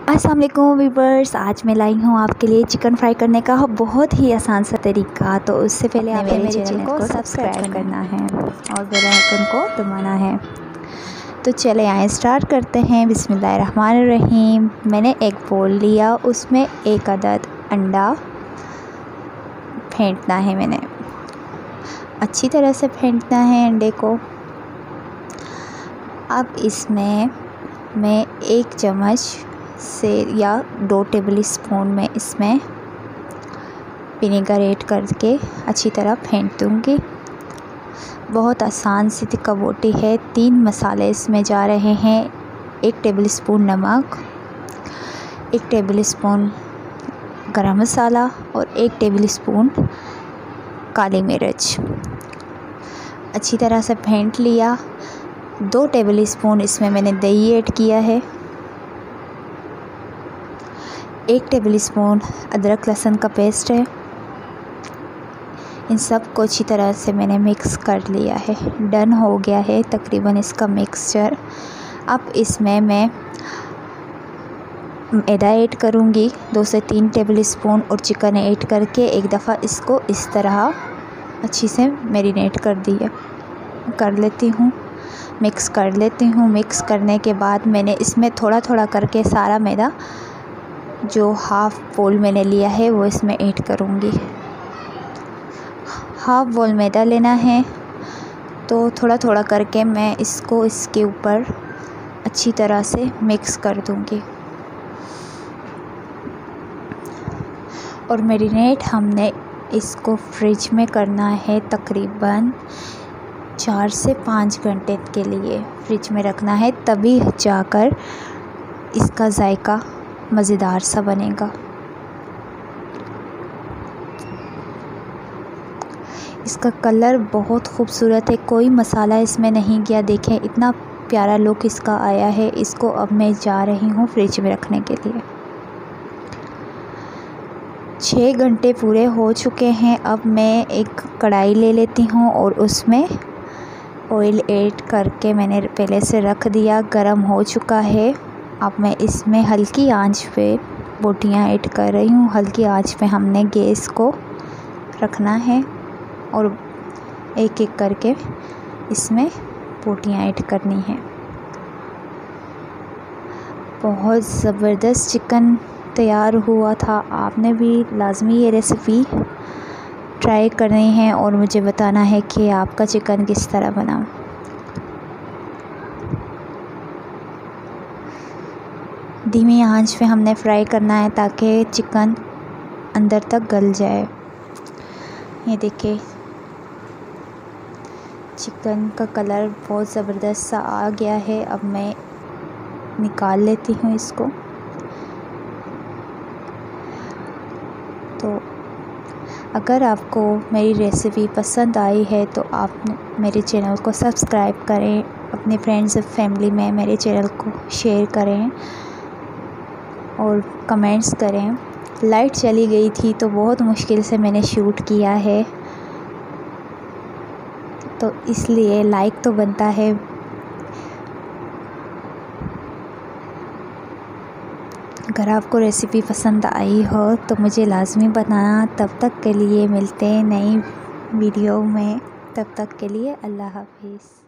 अस्सलाम वालेकुम व्यूअर्स, आज मैं लाई हूँ आपके लिए चिकन फ्राई करने का बहुत ही आसान सा तरीका। तो उससे पहले आपने मेरे चैनल को सब्सक्राइब करना है और बेल आइकन को दबाना है। तो चले आए स्टार्ट करते हैं। बिस्मिल्लाहिर्रहमानिर्रहीम। मैंने एक बोल लिया, उसमें एक अदद अंडा फेंटना है। मैंने अच्छी तरह से फेंटना है अंडे को। अब इसमें मैं 1 चम्मच से या 2 टेबल स्पून में इसमें विनेगर ऐड करके अच्छी तरह फेंट दूँगी। बहुत आसान सी कबोटी है। 3 मसाले इसमें जा रहे हैं। 1 टेबल स्पून नमक, 1 टेबल स्पून गरम मसाला और 1 टेबल स्पून काली मिर्च। अच्छी तरह से फेंट लिया। 2 टेबल स्पून इसमें मैंने दही ऐड किया है। 1 टेबल स्पून अदरक लहसुन का पेस्ट है। इन सब को अच्छी तरह से मैंने मिक्स कर लिया है। डन हो गया है तकरीबन इसका मिक्सचर। अब इसमें मैं मैदा ऐड करूँगी 2 से 3 टेबल स्पून और चिकन ऐड करके एक दफ़ा इसको इस तरह अच्छी से मैरिनेट कर लेती हूँ, मिक्स कर लेती हूँ। मिक्स करने के बाद मैंने इसमें थोड़ा थोड़ा करके सारा मैदा जो हाफ़ बोल मैंने लिया है वो इसमें ऐड करूँगी। हाफ़ बोल मैदा लेना है तो थोड़ा थोड़ा करके मैं इसको इसके ऊपर अच्छी तरह से मिक्स कर दूँगी। और मैरिनेट हमने इसको फ्रिज में करना है तकरीबन 4 से 5 घंटे के लिए फ्रिज में रखना है, तभी जाकर इसका जायका मज़ेदार सा बनेगा। इसका कलर बहुत खूबसूरत है, कोई मसाला इसमें नहीं गया। देखें इतना प्यारा लुक इसका आया है। इसको अब मैं जा रही हूँ फ्रिज में रखने के लिए। 6 घंटे पूरे हो चुके हैं। अब मैं एक कढ़ाई ले लेती हूँ और उसमें ऑयल ऐड करके मैंने पहले से रख दिया, गरम हो चुका है। अब मैं इसमें हल्की आंच पे बोटियाँ ऐड कर रही हूँ। हल्की आंच पे हमने गैस को रखना है और एक एक करके इसमें बोटियाँ ऐड करनी है। बहुत ज़बरदस्त चिकन तैयार हुआ था। आपने भी लाजमी ये रेसिपी ट्राई करनी है और मुझे बताना है कि आपका चिकन किस तरह बना। धीमी आंच पे हमने फ्राई करना है ताकि चिकन अंदर तक गल जाए। ये देखिए चिकन का कलर बहुत ज़बरदस्त सा आ गया है। अब मैं निकाल लेती हूँ इसको। तो अगर आपको मेरी रेसिपी पसंद आई है तो आप मेरे चैनल को सब्सक्राइब करें, अपने फ्रेंड्स और फैमिली में मेरे चैनल को शेयर करें और कमेंट्स करें। लाइट चली गई थी तो बहुत मुश्किल से मैंने शूट किया है, तो इसलिए लाइक तो बनता है। अगर आपको रेसिपी पसंद आई हो तो मुझे लाजमी बताना। तब तक के लिए मिलते हैं नई वीडियो में। तब तक के लिए अल्लाह हाफिज़।